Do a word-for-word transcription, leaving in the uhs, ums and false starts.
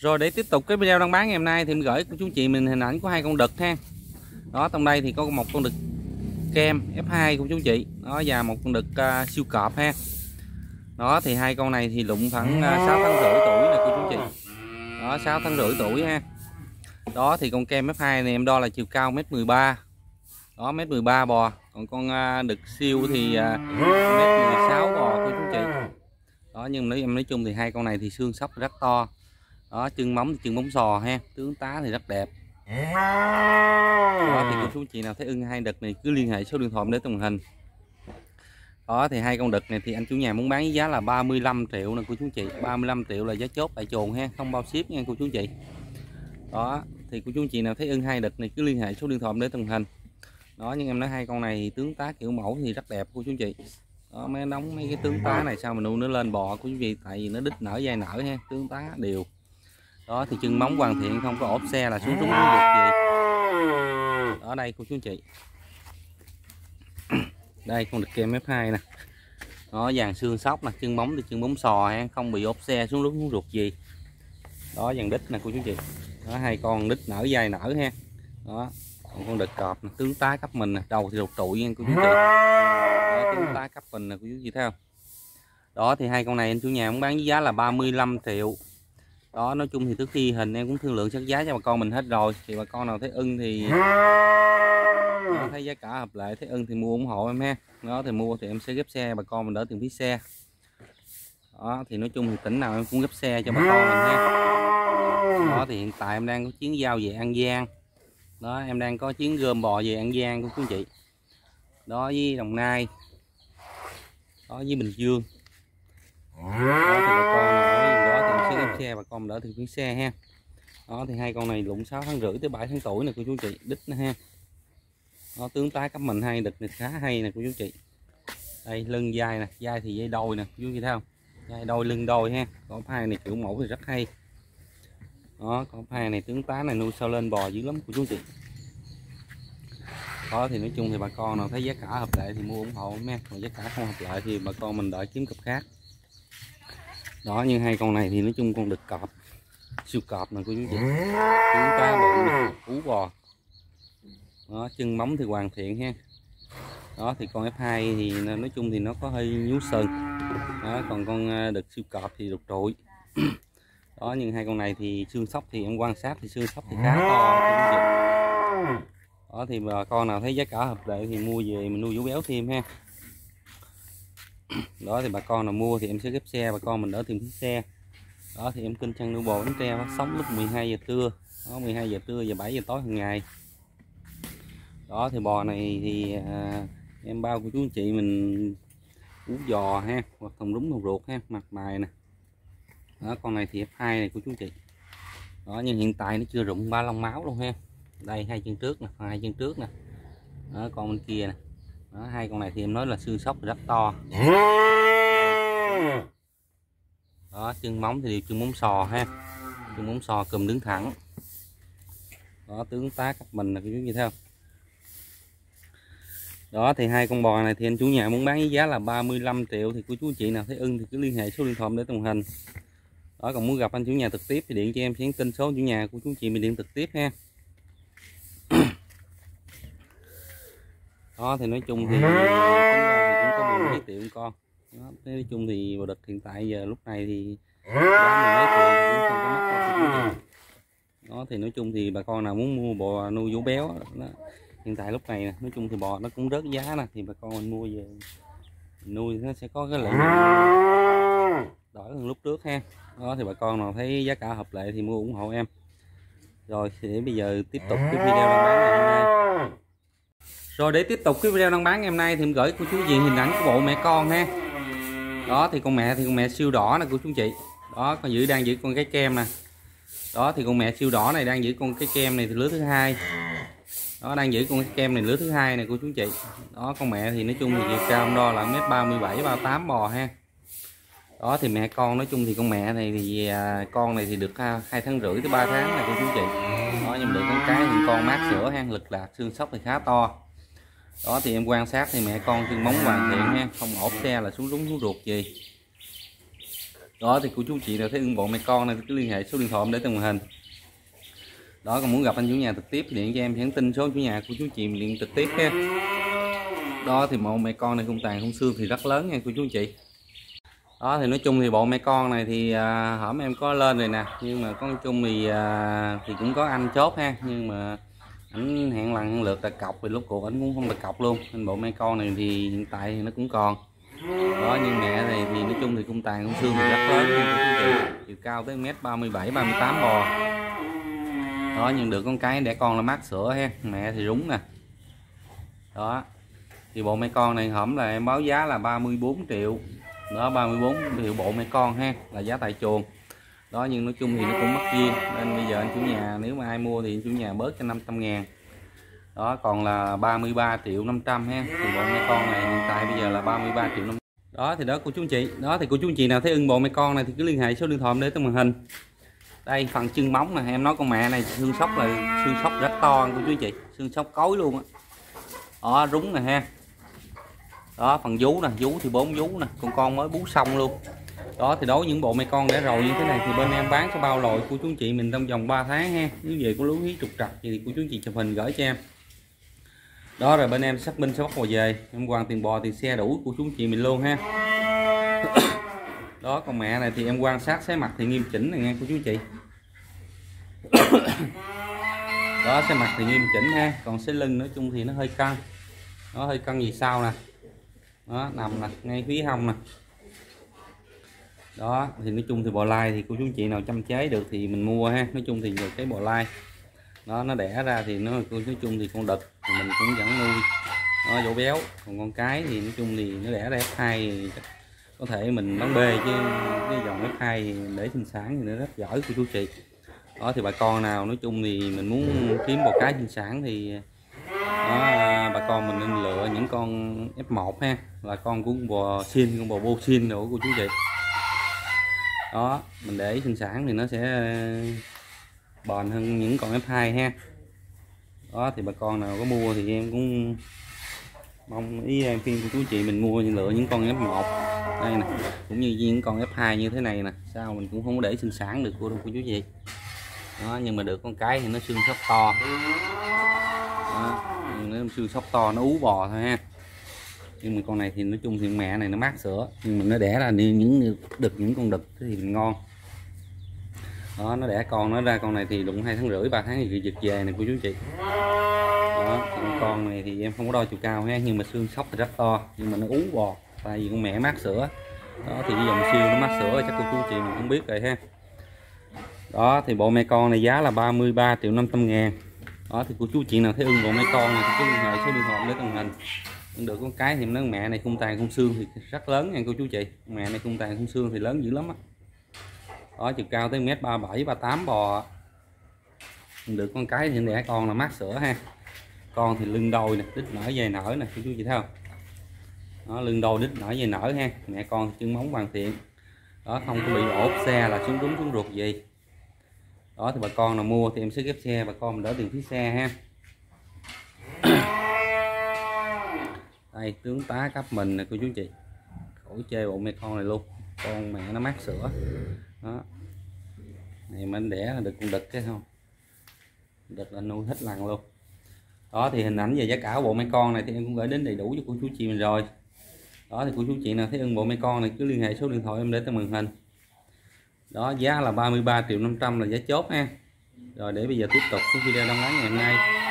Rồi để tiếp tục cái video đăng bán ngày hôm nay thì em gửi cô chú chị mình hình ảnh của hai con đực ha. Đó, trong đây thì có một con đực kem ép hai cô chú chị. Đó, và một con đực uh, siêu cọp ha. Đó thì hai con này thì lụng khoảng uh, sáu tháng rưỡi tuổi nè cô chú chị. Đó, sáu tháng rưỡi tuổi ha. Đó thì con kem ép hai này em đo là chiều cao mét mười ba. Đó, mét mười ba bò. Còn con uh, đực siêu thì uh, mét mười sáu bò cô chú chị. Đó, nhưng nói em nói chung thì hai con này thì xương sóc rất to. Đó, chân móng thì chân móng sò ha, tướng tá thì rất đẹp. Đó thì cô chú chị nào thấy ưng hai đực này cứ liên hệ số điện thoại để tùng hình. Đó thì hai con đực này thì anh chủ nhà muốn bán với giá là ba mươi lăm triệu nè cô chú chị. ba mươi lăm triệu là giá chốt tại chuồng ha, không bao ship nha cô chú chị. Đó thì cô chú chị nào thấy ưng hai đực này cứ liên hệ số điện thoại để tùng hình. Đó, nhưng em nói hai con này tướng tá kiểu mẫu thì rất đẹp cô chú chị. Đó, mấy đóng mấy cái tướng tá này sao mà nuôi nó lên bò cô chú chị, tại vì nó đít nở dai nở ha, tướng tá đều. Đó thì chân móng hoàn thiện, không có ốp xe là xuống trúng ruột gì. Ở đây cô chú chị. Đây con đực kem ép hai nè. Đó, dàn xương sóc nè, chân móng thì chân móng sò ha, không bị ốp xe xuống xuống ruột gì. Đó, dàn đít nè cô chú chị. Đó, hai con đít nở dai nở ha. Đó, còn con đực cọp nè, tướng tá cấp mình nè, đầu thì đột trụi nha cô chú chị. Đó, tướng tá cấp mình nè cô chú chị thấy không. Đó thì hai con này anh chủ nhà muốn bán với giá là ba mươi lăm triệu. Đó, nói chung thì trước khi hình em cũng thương lượng sát giá cho bà con mình hết rồi. Thì bà con nào thấy ưng thì đó, thấy giá cả hợp lệ, thấy ưng thì mua ủng hộ em ha. Đó thì mua thì em sẽ ghép xe bà con mình đỡ tiền phí xe. Đó thì nói chung thì tỉnh nào em cũng ghép xe cho bà con mình ha. Đó thì hiện tại em đang có chuyến giao về An Giang. Đó, em đang có chuyến gom bò về An Giang của quý chị. Đó, với Đồng Nai. Đó, với Bình Dương. Đó thì bà con ở đó thì em sẽ ghép xe bà con đỡ tiền phí xe ha. Đó thì hai con này lụng sáu tháng rưỡi tới bảy tháng tuổi nè cô chú chị, đít nữa ha. Đó, tướng tá cấp mình hai đực này khá hay nè cô chú chị. Đây lưng dai nè, dai thì dây đôi nè chú chị thấy không, dai đôi lưng đôi ha. Con hai này kiểu mẫu thì rất hay. Đó, con hai này tướng tá này nuôi sao lên bò dữ lắm cô chú chị. Đó thì nói chung thì bà con nào thấy giá cả hợp lệ thì mua ủng hộ nha, còn giá cả không hợp lệ thì bà con mình đợi kiếm cặp khác. Đó, nhưng hai con này thì nói chung con đực cọp siêu cọp nè cô chú chị, tướng tá bự ú bò. Đó, chân móng thì hoàn thiện ha. Đó thì con ép hai thì nói chung thì nó có hơi nhú sừng. Đó, còn con đực siêu cọp thì đục trụi. Đó, nhưng hai con này thì xương sóc thì em quan sát thì xương sóc thì khá to cô chú chị. Đó thì bà con nào thấy giá cả hợp lệ thì mua về mình nuôi vú béo thêm ha. Đó thì bà con nào mua thì em sẽ ghép xe bà con mình đỡ tiền phí xe. Đó thì em kinh chăn nuôi bò Bến Tre phát sóng lúc mười hai giờ trưa. Đó, mười hai giờ trưa và bảy giờ tối hàng ngày. Đó thì bò này thì à, em bao của chú anh chị mình ú giò ha, hoặc thùng đúng thùng ruột ha, mặt mày nè. Đó, con này thì ép hai này của chú chị. Đó, nhưng hiện tại nó chưa rụng ba lông máu luôn ha. Đây hai chân trước nè, hai chân trước nè. Đó, con bên kia nè. Đó, hai con này thì em nói là xương sóc rất to. Đó, chân móng thì đều chân móng sò ha, chân móng sò cùm đứng thẳng. Đó, tướng tá cấp mình là cái như thế không. Đó thì hai con bò này thì anh chủ nhà muốn bán với giá là ba mươi lăm triệu. Thì cô chú chị nào thấy ưng thì cứ liên hệ số điện thoại để tùng hình. Đó, còn muốn gặp anh chủ nhà trực tiếp thì điện cho em nhắn tin số chủ nhà của chú chị mình điện trực tiếp ha. Đó thì nói chung thì tính ra thì cũng có mười mấy triệu con. Đó, nói chung thì bò đực hiện tại giờ lúc này thì giá mười mấy triệu cũng không có mắc. Đó thì nói chung thì bà con nào muốn mua bò nuôi vú béo đó, hiện tại lúc này nè, nói chung thì bò nó cũng rớt giá nè, thì bà con mình mua về mình nuôi nó sẽ có cái lợi nhuận đổi hơn lúc trước ha. Đó thì bà con nào thấy giá cả hợp lệ thì mua ủng hộ em. Rồi thì để bây giờ tiếp tục cái video đăng bán ngày hôm nay. Rồi để tiếp tục cái video đăng bán ngày hôm nay thì em gửi cô chú chị hình ảnh của bộ mẹ con ha. Đó thì con mẹ thì con mẹ siêu đỏ nè cô chú chị. Đó, con giữ đang giữ con cái kem nè. Đó thì con mẹ siêu đỏ này đang giữ con cái kem này từ lứa thứ hai. Đó, đang giữ con cái kem này lứa thứ hai này cô chú chị. Đó, con mẹ thì nói chung thì chiều cao đo là mét ba mươi bảy ba mươi tám bò ha. Đó thì mẹ con nói chung thì con mẹ này thì à, con này thì được hai tháng rưỡi tới ba tháng này cô chú chị. Đó, nhưng mà được con cái thì con mát sữa ha, lực lạc xương sóc thì khá to. Đó thì em quan sát thì mẹ con chân móng hoàn thiện ha, không ổ xe là xuống đúng xuống ruột gì. Đó thì cô chú chị nào thấy ưng bộ mẹ con này thì cứ liên hệ số điện thoại để trên màn hình. Đó, còn muốn gặp anh chủ nhà trực tiếp điện cho em nhắn tin số chủ nhà của chú chị mình điện trực tiếp ha. Đó thì bộ mẹ con này không tàn không xương thì rất lớn nha cô chú chị. Đó thì nói chung thì bộ mẹ con này thì à, hổm em có lên rồi nè, nhưng mà có nói chung thì à, thì cũng có anh chốt ha, nhưng mà ảnh hẹn lần lượt là cọc thì lúc cuộc ảnh cũng không được cọc luôn, nên bộ mẹ con này thì hiện tại thì nó cũng còn. Đó, nhưng mẹ này thì nói chung thì cung tàn cung xương thì rất lớn nha cô chú chị, chiều cao tới mét ba mươi bảy ba mươi tám bò. Đó, nhưng được con cái để con là mát sữa ha, mẹ thì rúng nè. Đó thì bộ mẹ con này hổm là em báo giá là ba mươi bốn triệu. Đó, ba mươi bốn triệu bộ mẹ con ha, là giá tại chuồng. Đó, nhưng nói chung thì nó cũng mất duyên, nên bây giờ anh chủ nhà nếu mà ai mua thì anh chủ nhà bớt cho năm trăm ngàn. Đó, còn là ba mươi ba triệu năm trăm ha, thì bộ mẹ con này hiện tại bây giờ là ba mươi ba triệu năm trăm. Đó thì đó cô chú anh chị, đó thì cô chú anh chị nào thấy ưng bộ mẹ con này thì cứ liên hệ số điện thoại để trên màn hình. Đây phần chân móng này em nói con mẹ này xương sóc là xương sóc rất to cô chú anh chị, xương sóc cối luôn á. Đó, rúng nè ha. Đó, phần vú nè, vú thì bốn vú nè, con con mới bú xong luôn. Đó thì đối với những bộ mẹ con để rồi như thế này thì bên em bán sẽ bao lội của chú anh chị mình trong vòng ba tháng ha. Nếu về có lúa hí trục trặc thì của chú anh chị chụp hình gửi cho em. Đó rồi bên em xác minh sẽ bắt bò về, em hoàn tiền bò tiền xe đủ của chú anh chị mình luôn ha. Đó, con mẹ này thì em quan sát xé mặt thì nghiêm chỉnh này nghe cô chú chị. Đó, xé mặt thì nghiêm chỉnh ha, còn xé lưng nói chung thì nó hơi căng. Nó hơi căng gì sau nè. Đó, nằm nè, ngay phía hông nè. Đó thì nói chung thì bò lai thì cô chú chị nào chăm chế được thì mình mua ha. Nói chung thì nhiều cái bò lai đó nó đẻ ra thì nó cô nói chung thì con đực thì mình cũng vẫn nuôi nó dỗ béo, còn con cái thì nói chung thì nó đẻ ra ép hai có thể mình bán bê, chứ cái dòng ép hai để sinh sản thì nó rất giỏi của chú chị. Đó thì bà con nào nói chung thì mình muốn kiếm bò cái sinh sản thì đó, bà con mình nên lựa những con ép một ha, là con của con bò xin, con bò bô xin nữa của chú chị. Đó mình để sinh sản thì nó sẽ bền hơn những con ép hai ha. Đó thì bà con nào có mua thì em cũng mong ý em khuyên của chú chị mình mua lựa những con ép một đây nè, cũng như những con ép hai như thế này nè, sao mình cũng không để sinh sản được của đâu của chú chị. Đó, nhưng mà được con cái thì nó xương sóc to. Đó, nó xương sóc to nó ú bò thôi ha. Nhưng mà con này thì nói chung thì mẹ này nó mát sữa, nhưng mà nó đẻ ra những đực những con đực thì mình ngon. Đó, nó đẻ con nó ra con này thì đụng hai tháng rưỡi ba tháng thì giật về này cô chú chị. Đó, con này thì em không có đo chiều cao ha, nhưng mà xương sóc thì rất to, nhưng mà nó ú bò tại vì con mẹ mát sữa. Đó thì cái dòng siêu nó mát sữa chắc cô chú chị mình cũng biết rồi ha. Đó thì bộ mẹ con này giá là ba mươi ba triệu năm trăm ngàn. Đó thì cô chú chị nào thấy ưng bộ mẹ con này thì cứ liên hệ số điện thoại để tầng hình. Được con cái thì nó mẹ này khung tàn khung xương thì rất lớn nha cô chú chị, mẹ này khung tàn khung xương thì lớn dữ lắm á. Đó, chiều cao tới mét ba mươi bảy ba mươi tám bò. Được con cái thì đẻ con là mát sữa ha. Con thì lưng đôi nè, đít nở dây nở nè cô chú chị thấy không. Đó, lưng đôi đít nở dây nở ha, mẹ con chân móng hoàn thiện. Đó, không có bị ổ xe là xuống đúng xuống ruột gì. Đó thì bà con nào mua thì em sẽ ghép xe, bà con mình đỡ tiền phí xe ha. Đây tướng tá cấp mình nè cô chú chị, khỏi chê bộ mẹ con này luôn, con mẹ nó mát sữa. Đó này mình đẻ là được con đực cái không, đực là nuôi hết lần luôn. Đó thì hình ảnh về giá cả bộ mẹ con này thì em cũng gửi đến đầy đủ cho cô chú chị mình rồi. Đó thì cô chú chị nào thấy ưng bộ mẹ con này cứ liên hệ số điện thoại em để trên màn hình. Đó giá là ba mươi ba triệu năm trăm là giá chốt ha. Rồi để bây giờ tiếp tục cái video đăng bán ngày hôm nay.